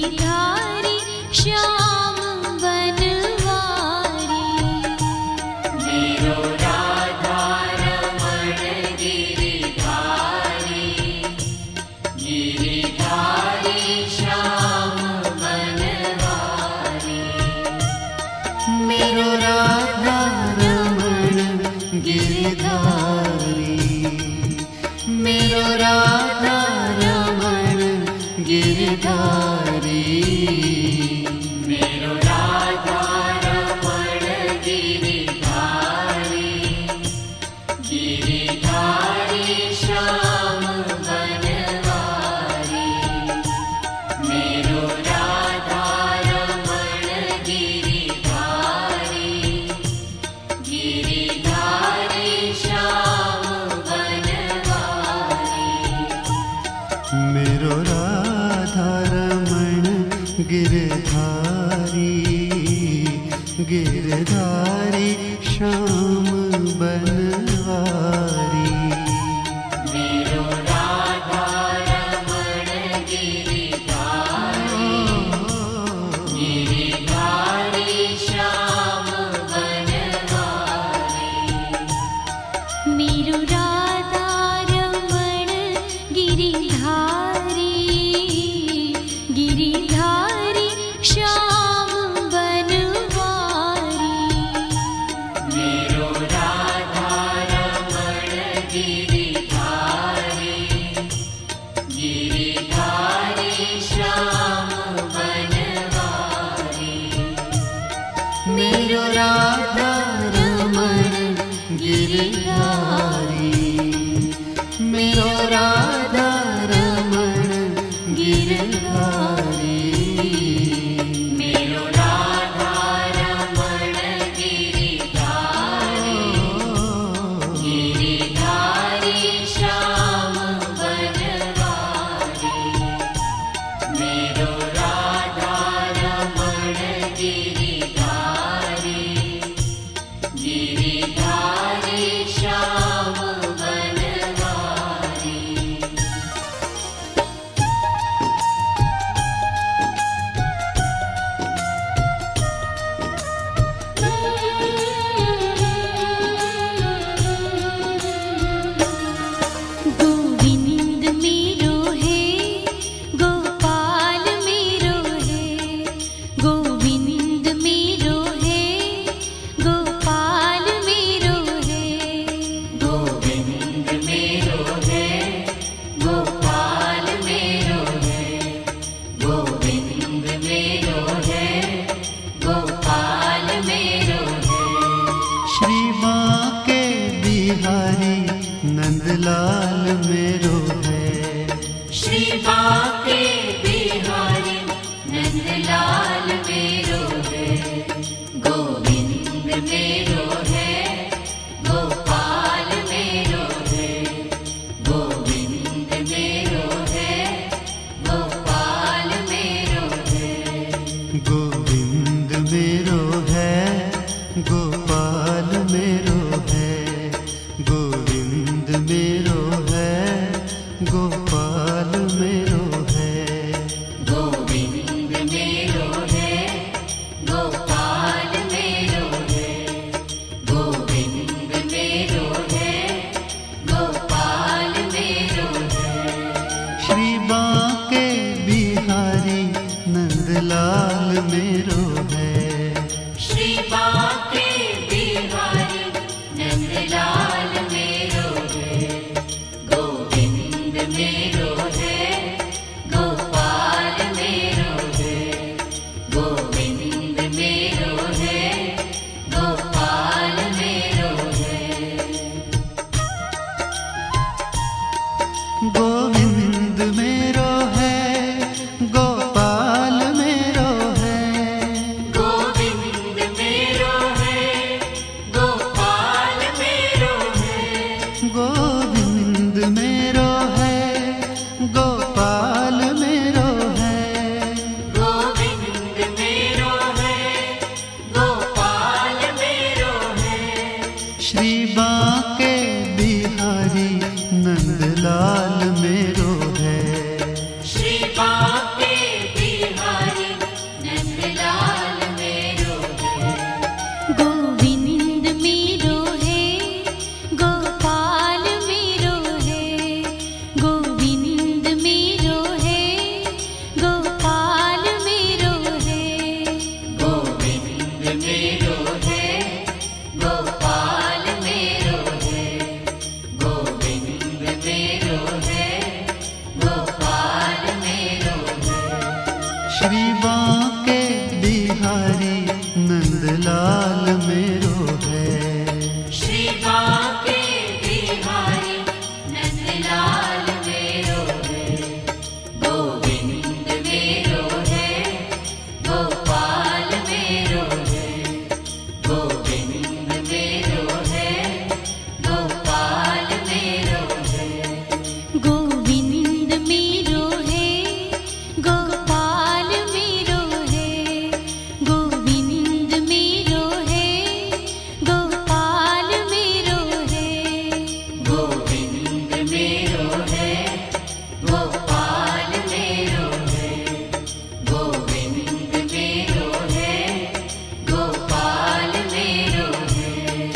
गिरिधारी श्याम बनवारी। मेरो राधा रमण गिरिधारी, गिरिधारी श्याम बनवारी। मेरो राधा रमण गिरिधारी, मेरो राधा रमण गिरिधारी। मेरो राधा रमण गिरिधारी, गिरिधारी श्याम बनवारी। मेरो राधा रमण गिरिधारी, गिरिधारी श्याम बनवारी। मेरो राधा रमण गिरधारी, गिरधारी श्याम बनवारी। मेरो राधा रमण गिरिधारी, गिरिधारी श्याम बनवारी। मेरो राधा रमण गिरिधारी, गिरिधारी श्याम बनवारी। मेरो राधा रमण गिरिधारी, गिरिधारी श्याम बनवारी। मेरो राधा रमण गिरिधारी, मेरो राधा रमण गिरिधारी। मेरो राधा रमण गिरिधारी, गिरिधारी श्याम बनवारी। मेरो राधा रमण गिरिधारी, गिरिधारी श्याम बनवारी। गोविंद मेरो है, गोपाल मेरो है। गोविंद मेरो है, गोपाल मेरो है। गोविंद मेरो है, गोपाल मेरो है। गोविंद मेरो है, गोपाल मेरो है। श्री बांके बिहारी नंदलाल मेरो है। श्री बांके बिहारी नंदलाल मेरो है। गोविंद मेरो है, गोपाल मेरो है। गोविंद मेरो है, गोपाल मेरो है। गोविंद मेरो है, गोपाल मेरो है। गोविंद मेरो है, गोपाल मेरो है। गोविंद मेरो है, गोपाल मेरो है। गोविंद मेरो है, गोपाल मेरो है। श्री बांके बिहारी नंदलाल मेरो श्री बांके बिहारी नंदलाल मेरो है। श्री बांके बिहारी नंदलाल मेरो है। गोविंद मेरो है, गोपाल मेरो है। गोविंद मेरो है, गोपाल मेरो है। गोविंद मेरो है, गोपाल मेरो है। गोविंद मेरो है, गोपाल मेरो है। गोविंद मेरो है, गोपाल मेरो है। गोविंद मेरो है, गोपाल मेरो है।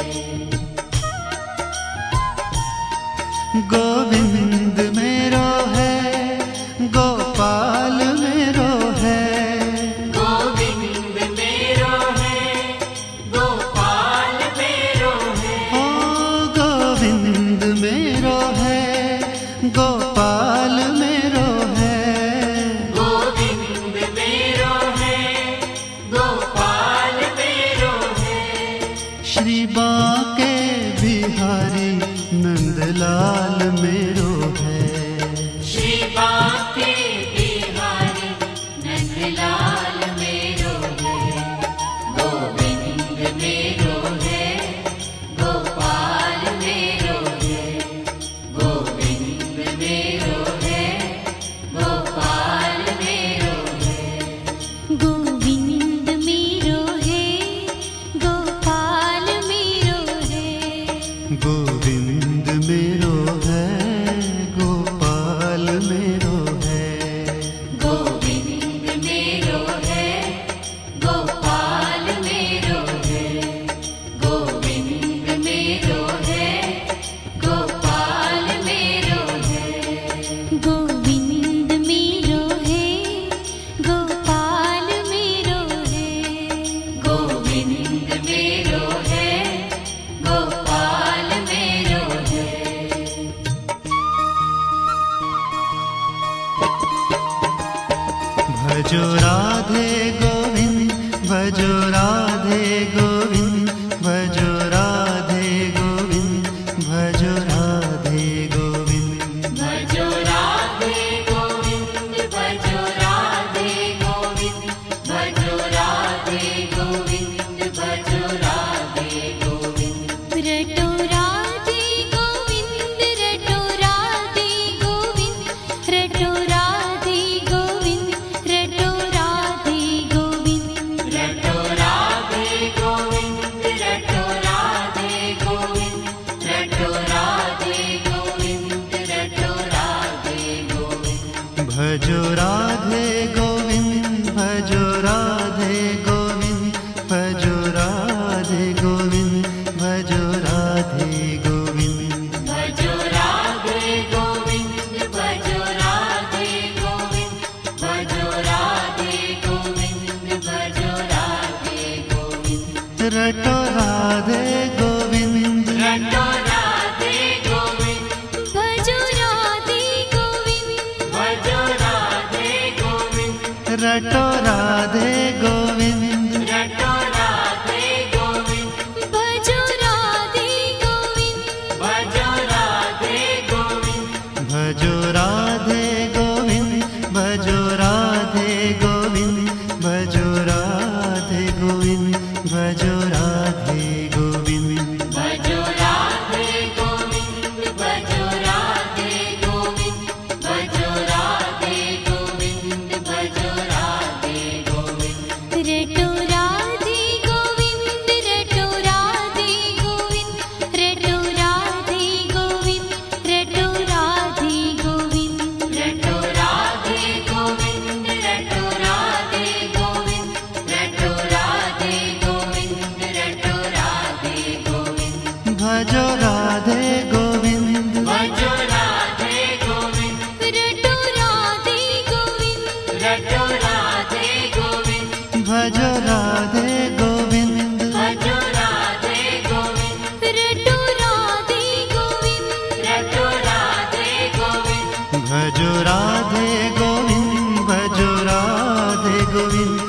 गोविंद मेरो है, गोपाल मेरो है। गोविंद मेरो है, गोपाल मेरो है। ओ गोविंद मेरो है, गोपाल मेरो है। गोविंद मेरो है, गोपाल मेरो है। श्री बांके बिहारी नंदलाल मेरो है। श्री बांके बिहारी नंदलाल मेरो है। गोविंद मेरो है, गोपाल मेरो है। गोविंद मेरो है, गोपाल मेरो है। गोविंद मेरो है, गोपाल मेरो है। गोविंद मेरो है, गोपाल मेरो है। गोविंद मेरो है, गोपाल मेरो है। गोविंद मेरो है, गोपाल मेरो है। गोविंद मेरो है, गोपाल मेरो है। गोविंद मेरो है, गोपाल मेरो है। भजो राधे गोविंद, भजो राधे गोविंद, भजो राधे गोविंद, भजो राधे गोविंद। भजो राधे गोविंद, भजो राधे गोविंद, भजो राधे गोविंद, भजो राधे गोविंद। रटो राधे गोविंद, रटो राधे गोविंद, रटो राधे गोविंद, रटो राधे गोविंद। रटो राधे गोविंद, रटो राधे गोविंद, रटो राधे गोविंद, रटो राधे गोविंद। भजो राधे गोविंद, भजो राधे गोविंद, भजो राधे गोविंद, भजो राधे गोविंद। भजो राधे गोविंद, भजो राधे गोविंद, भजो राधे गोविंद, भजो राधे गोविंद। रटो राधे गोविंद, रटो राधे गोविंद, भजो राधे गोविंद, भजो राधे गोविंद, रटो राधे गोविंद, रटो राधे गोविंद, भजो राधे गोविंद। भजो राधे गोविंद। भजो राधे गोविंद, भजो राधे गोविंद, भजो राधे गोविंद, भजो राधे गोविंद। भजो राधे गोविंद, भजो राधे गोविंद, भजो राधे गोविंद, भजो राधे गोविंद। रटो राधे गोविंद, रटो राधे गोविंद, रटो राधे गोविंद, रटो राधे गोविंद। रटो राधे गोविंद, रटो राधे गोविंद, रटो राधे गोविंद, रटो राधे गोविंद। भजो राधे गोविंद, भजो राधे गोविंद, रटो राधे गोविंद, रटो राधे गोविंद, भजो राधे गोविंद, भजो राधे गोविंद, रटो राधे गोविंद, रटो राधे गोविंद। भजो राधे गोविंद, भजो राधे गोविंद